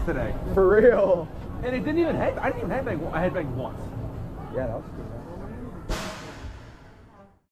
today. For real. And it didn't even head. I didn't even headbang. I headbanged once. Yeah, that was good.